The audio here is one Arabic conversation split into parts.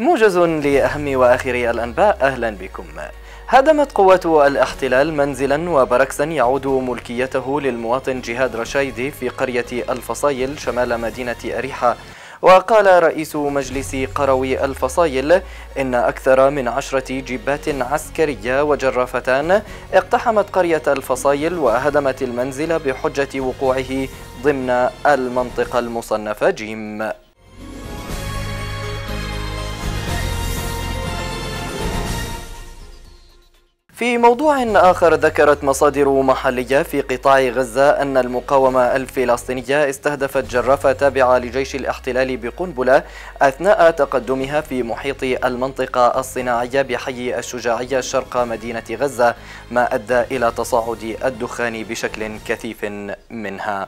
موجز لأهم وآخر الأنباء، أهلا بكم. هدمت قوات الاحتلال منزلا وبركسا يعود ملكيته للمواطن جهاد رشايدي في قرية الفصايل شمال مدينة أريحة. وقال رئيس مجلس قروي الفصايل إن أكثر من 10 جيبات عسكرية وجرافتان اقتحمت قرية الفصايل وهدمت المنزل بحجة وقوعه ضمن المنطقة المصنفة جيم. في موضوع آخر، ذكرت مصادر محلية في قطاع غزة أن المقاومة الفلسطينية استهدفت جرافة تابعة لجيش الاحتلال بقنبلة أثناء تقدمها في محيط المنطقة الصناعية بحي الشجاعية شرق مدينة غزة، ما أدى إلى تصاعد الدخان بشكل كثيف منها.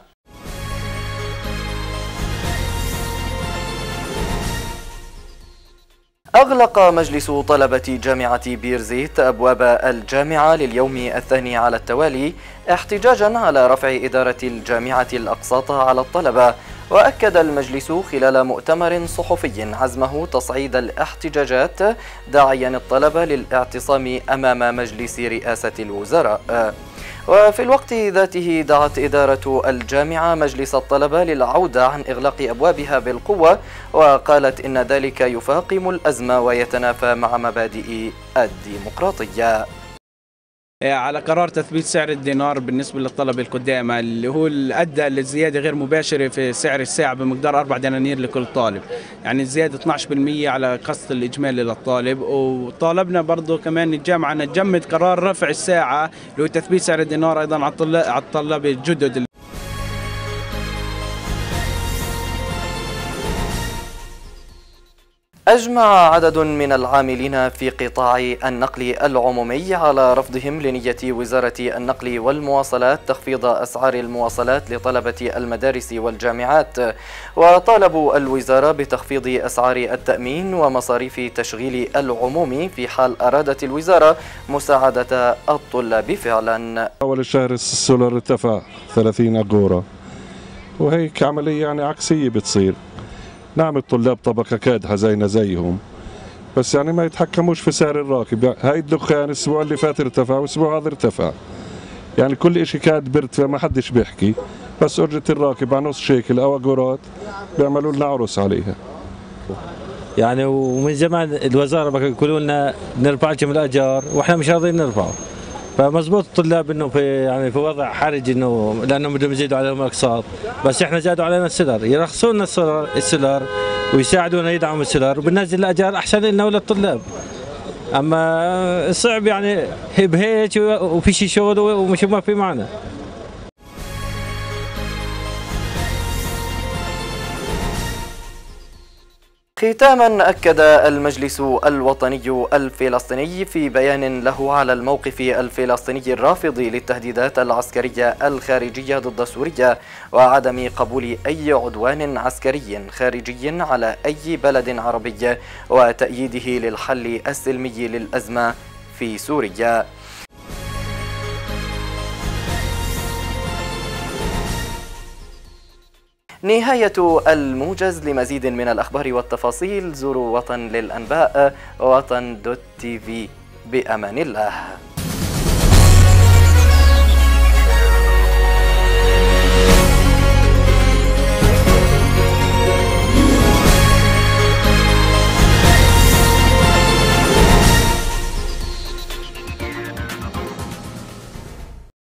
أغلق مجلس طلبة جامعة بيرزيت أبواب الجامعة لليوم الثاني على التوالي احتجاجا على رفع إدارة الجامعة الأقساط على الطلبة. وأكد المجلس خلال مؤتمر صحفي عزمه تصعيد الاحتجاجات، داعيا الطلبة للاعتصام أمام مجلس رئاسة الوزراء. وفي الوقت ذاته دعت إدارة الجامعة مجلس الطلبة للعودة عن إغلاق أبوابها بالقوة، وقالت إن ذلك يفاقم الأزمة ويتنافى مع مبادئ الديمقراطية. على قرار تثبيت سعر الدينار بالنسبة للطلبة القدامى، اللي هو أدى لزيادة غير مباشرة في سعر الساعة بمقدار 4 دنانير لكل طالب، يعني زيادة 12% على قسط الإجمالي للطالب. وطالبنا برضو كمان الجامعة أن تجمد قرار رفع الساعة اللي هو تثبيت سعر الدينار أيضا على الطلبة الجدد. أجمع عدد من العاملين في قطاع النقل العمومي على رفضهم لنية وزارة النقل والمواصلات تخفيض أسعار المواصلات لطلبة المدارس والجامعات، وطالبوا الوزارة بتخفيض أسعار التأمين ومصاريف تشغيل العموم في حال أرادت الوزارة مساعدة الطلاب فعلا. أول الشهر السولر ارتفع 30 أغورة، وهيك عملية يعني عكسية بتصير. نعم الطلاب طبقة كادحة زينا زيهم، بس يعني ما يتحكموش في سعر الراكب. هاي الدخان الأسبوع اللي فات ارتفع والأسبوع هذا ارتفع، يعني كل إشي كاد بيرتفع ما حدش بيحكي، بس أجرة الراكب على نص شيكل أو أغورات بيعملوا لنا عرس عليها. يعني ومن زمان الوزارة بيقولوا لنا نرفع لكم الأجار وإحنا مش راضيين نرفعه، فمزبوط الطلاب انه في وضع حرج، انه لانهم بدهم يزيدوا عليهم الاقساط، بس احنا زادوا علينا السولر، يرخصوا لنا السولر ويساعدونا يدعموا السولر وبننزل الاجار احسن لنا وللطلاب. اما صعب يعني بهيك وفي شيء شغل ومش ما في معنى. ختاما، أكد المجلس الوطني الفلسطيني في بيان له على الموقف الفلسطيني الرافض للتهديدات العسكرية الخارجية ضد سوريا وعدم قبول أي عدوان عسكري خارجي على أي بلد عربي، وتأييده للحل السلمي للأزمة في سوريا. نهاية الموجز. لمزيد من الأخبار والتفاصيل زوروا وطن للأنباء وطن.tv. بأمان الله.